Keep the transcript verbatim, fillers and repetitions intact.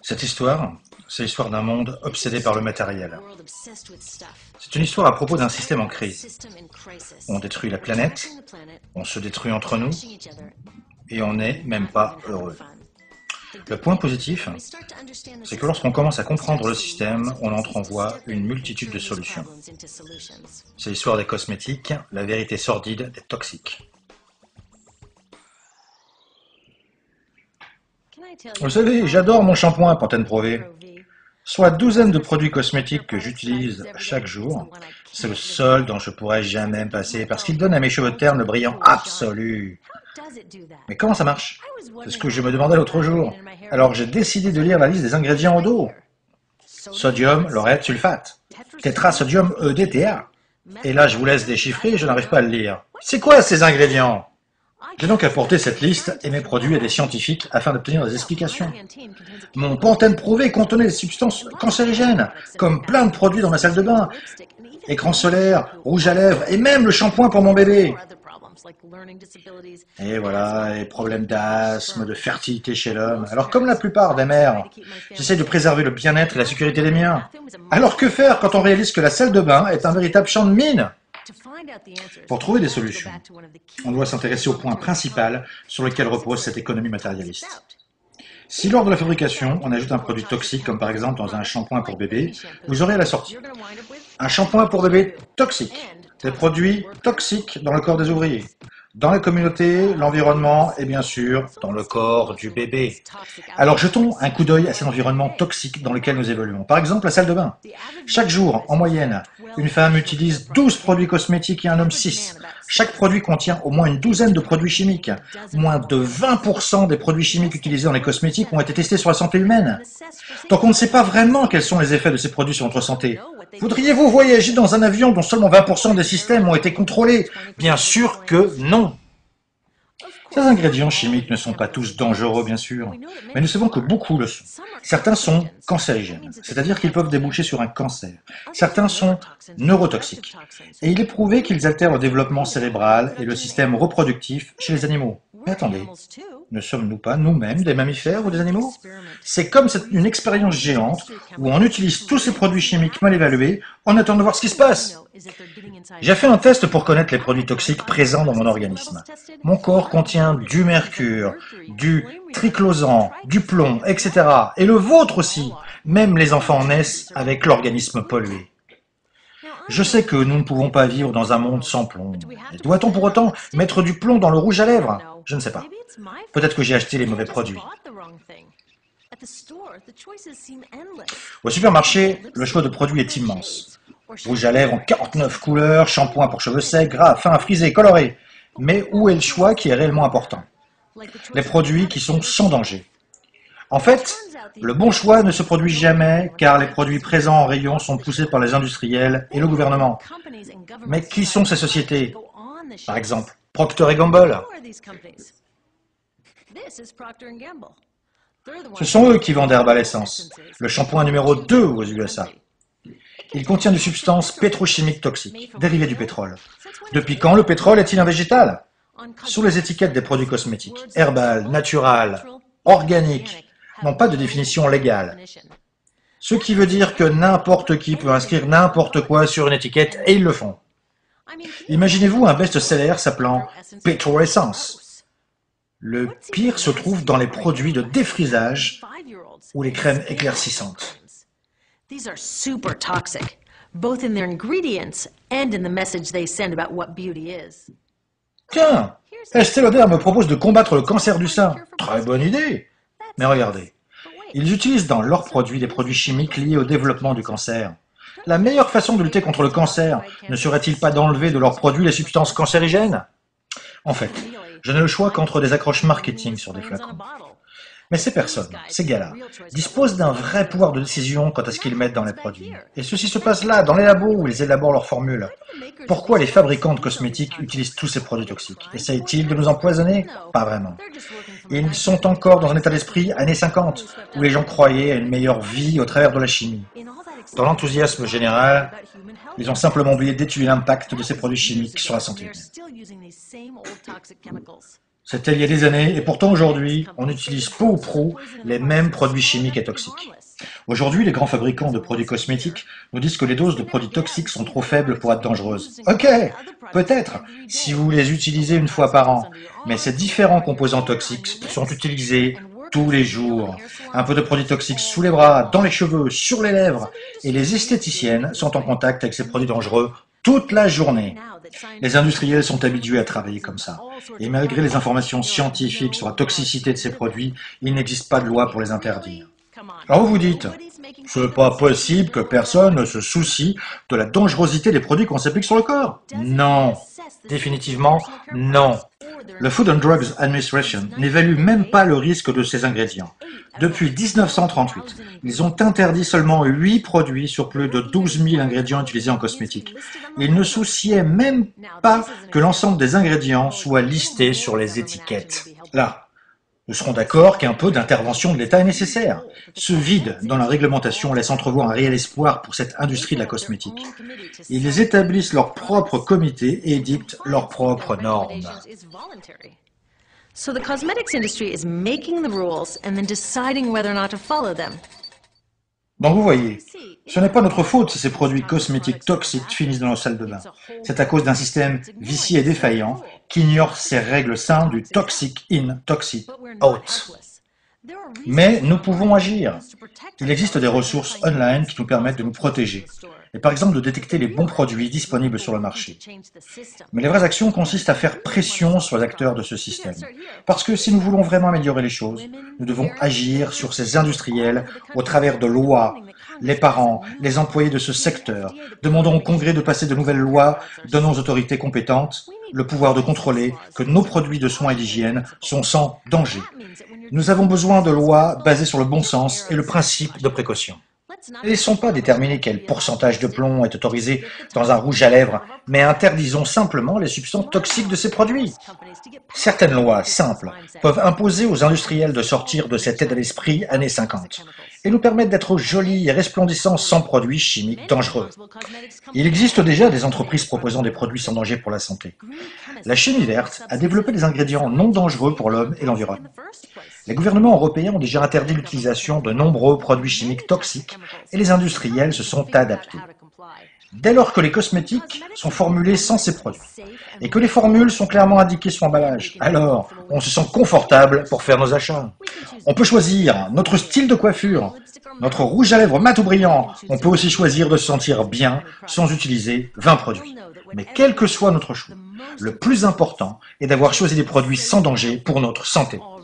Cette histoire, c'est l'histoire d'un monde obsédé par le matériel. C'est une histoire à propos d'un système en crise. On détruit la planète, on se détruit entre nous, et on n'est même pas heureux. Le point positif, c'est que lorsqu'on commence à comprendre le système, on entrevoit une multitude de solutions. C'est l'histoire des cosmétiques, la vérité sordide des toxiques. Vous savez, j'adore mon shampoing Pantene Pro V. Soit douzaine de produits cosmétiques que j'utilise chaque jour, c'est le seul dont je pourrais jamais me passer parce qu'il donne à mes cheveux ternes le brillant absolu. Mais comment ça marche? C'est ce que je me demandais l'autre jour. Alors j'ai décidé de lire la liste des ingrédients au dos. Sodium, laureth, sulfate. Tétrasodium E D T A. Et là, je vous laisse déchiffrer, je n'arrive pas à le lire. C'est quoi ces ingrédients? J'ai donc apporté cette liste et mes produits à des scientifiques afin d'obtenir des explications. Mon Pantene Pro V contenait des substances cancérigènes, comme plein de produits dans ma salle de bain. Écran solaire, rouge à lèvres et même le shampoing pour mon bébé. Et voilà, les problèmes d'asthme, de fertilité chez l'homme. Alors comme la plupart des mères, j'essaie de préserver le bien-être et la sécurité des miens. Alors que faire quand on réalise que la salle de bain est un véritable champ de mine? Pour trouver des solutions, on doit s'intéresser au point principal sur lequel repose cette économie matérialiste. Si lors de la fabrication, on ajoute un produit toxique, comme par exemple dans un shampoing pour bébé, vous aurez à la sortie un shampoing pour bébé toxique, des produits toxiques dans le corps des ouvriers, dans la communauté, l'environnement et bien sûr dans le corps du bébé. Alors jetons un coup d'œil à cet environnement toxique dans lequel nous évoluons. Par exemple, la salle de bain. Chaque jour, en moyenne, une femme utilise douze produits cosmétiques et un homme six. Chaque produit contient au moins une douzaine de produits chimiques. Moins de vingt pour cent des produits chimiques utilisés dans les cosmétiques ont été testés sur la santé humaine. Donc on ne sait pas vraiment quels sont les effets de ces produits sur notre santé. Voudriez-vous voyager dans un avion dont seulement vingt pour cent des systèmes ont été contrôlés? Bien sûr que non. Ces ingrédients chimiques ne sont pas tous dangereux, bien sûr, mais nous savons que beaucoup le sont. Certains sont cancérigènes, c'est-à-dire qu'ils peuvent déboucher sur un cancer. Certains sont neurotoxiques, et il est prouvé qu'ils altèrent le développement cérébral et le système reproductif chez les animaux. Mais attendez, ne sommes-nous pas nous-mêmes des mammifères ou des animaux? C'est comme une expérience géante où on utilise tous ces produits chimiques mal évalués en attendant de voir ce qui se passe. J'ai fait un test pour connaître les produits toxiques présents dans mon organisme. Mon corps contient du mercure, du triclosan, du plomb, et cetera. Et le vôtre aussi. Même les enfants naissent avec l'organisme pollué. Je sais que nous ne pouvons pas vivre dans un monde sans plomb. Doit-on pour autant mettre du plomb dans le rouge à lèvres? Je ne sais pas. Peut-être que j'ai acheté les mauvais produits. Au supermarché, le choix de produits est immense. Rouge à lèvres en quarante-neuf couleurs, shampoing pour cheveux secs, gras, fins, frisés, colorés. Mais où est le choix qui est réellement important? Les produits qui sont sans danger. En fait, le bon choix ne se produit jamais car les produits présents en rayon sont poussés par les industriels et le gouvernement. Mais qui sont ces sociétés? Par exemple, Procter et Gamble. Ce sont eux qui vendent Herbal Essence, le shampoing numéro deux aux U S A. Il contient des substances pétrochimiques toxiques, dérivées du pétrole. Depuis quand le pétrole est-il un végétal? Sur les étiquettes des produits cosmétiques, herbal, natural, organique, n'ont pas de définition légale. Ce qui veut dire que n'importe qui peut inscrire n'importe quoi sur une étiquette et ils le font. Imaginez-vous un best-seller s'appelant Petrol Essence. Le pire se trouve dans les produits de défrisage ou les crèmes éclaircissantes. These are super toxic, both in their ingredients and in the message they send about what beauty is. Tiens, Estée Lauder me propose de combattre le cancer du sein. Très bonne idée. Mais regardez, ils utilisent dans leurs produits des produits chimiques liés au développement du cancer. La meilleure façon de lutter contre le cancer ne serait-il pas d'enlever de leurs produits les substances cancérigènes? En fait, je n'ai le choix qu'entre des accroches marketing sur des flacons. Mais ces personnes, ces gars-là, disposent d'un vrai pouvoir de décision quant à ce qu'ils mettent dans les produits. Et ceci se passe là, dans les labos où ils élaborent leurs formules. Pourquoi les fabricants de cosmétiques utilisent tous ces produits toxiques? Essayent-ils de nous empoisonner? Pas vraiment. Ils sont encore dans un état d'esprit années cinquante, où les gens croyaient à une meilleure vie au travers de la chimie. Dans l'enthousiasme général, ils ont simplement oublié d'étudier l'impact de ces produits chimiques sur la santé humaine. C'était il y a des années, et pourtant aujourd'hui, on utilise peu ou prou les mêmes produits chimiques et toxiques. Aujourd'hui, les grands fabricants de produits cosmétiques nous disent que les doses de produits toxiques sont trop faibles pour être dangereuses. Ok, peut-être, si vous les utilisez une fois par an, mais ces différents composants toxiques sont utilisés tous les jours. Un peu de produits toxiques sous les bras, dans les cheveux, sur les lèvres, et les esthéticiennes sont en contact avec ces produits dangereux toute la journée. Les industriels sont habitués à travailler comme ça. Et malgré les informations scientifiques sur la toxicité de ces produits, il n'existe pas de loi pour les interdire. Alors vous vous dites, c'est pas possible que personne ne se soucie de la dangerosité des produits qu'on s'applique sur le corps. Non, définitivement non. Le Food and Drugs Administration n'évalue même pas le risque de ces ingrédients. Depuis mille neuf cent trente-huit, ils ont interdit seulement huit produits sur plus de douze mille ingrédients utilisés en cosmétique. Ils ne souciaient même pas que l'ensemble des ingrédients soit listé sur les étiquettes. Là, nous serons d'accord qu'un peu d'intervention de l'État est nécessaire. Ce vide dans la réglementation laisse entrevoir un réel espoir pour cette industrie de la cosmétique. Ils établissent leur propre comité et dictent leurs propres normes. So the cosmetics industry is making the rules and then deciding whether or not to follow them. Donc vous voyez, ce n'est pas notre faute si ces produits cosmétiques toxiques finissent dans nos salles de bain. C'est à cause d'un système vicié et défaillant qui ignore ces règles simples du toxic in, toxic out. Mais nous pouvons agir. Il existe des ressources online qui nous permettent de nous protéger, et par exemple de détecter les bons produits disponibles sur le marché. Mais les vraies actions consistent à faire pression sur les acteurs de ce système. Parce que si nous voulons vraiment améliorer les choses, nous devons agir sur ces industriels au travers de lois. Les parents, les employés de ce secteur, demandons au Congrès de passer de nouvelles lois, donnons aux autorités compétentes le pouvoir de contrôler que nos produits de soins et d'hygiène sont sans danger. Nous avons besoin de lois basées sur le bon sens et le principe de précaution. Ne laissons pas déterminer quel pourcentage de plomb est autorisé dans un rouge à lèvres, mais interdisons simplement les substances toxiques de ces produits. Certaines lois simples peuvent imposer aux industriels de sortir de cet état d'esprit années cinquante et nous permettre d'être jolis et resplendissants sans produits chimiques dangereux. Il existe déjà des entreprises proposant des produits sans danger pour la santé. La chimie verte a développé des ingrédients non dangereux pour l'homme et l'environnement. Les gouvernements européens ont déjà interdit l'utilisation de nombreux produits chimiques toxiques et les industriels se sont adaptés. Dès lors que les cosmétiques sont formulés sans ces produits et que les formules sont clairement indiquées sur l'emballage, alors on se sent confortable pour faire nos achats. On peut choisir notre style de coiffure, notre rouge à lèvres mat ou brillant. On peut aussi choisir de se sentir bien sans utiliser vingt produits. Mais quel que soit notre choix, le plus important est d'avoir choisi des produits sans danger pour notre santé.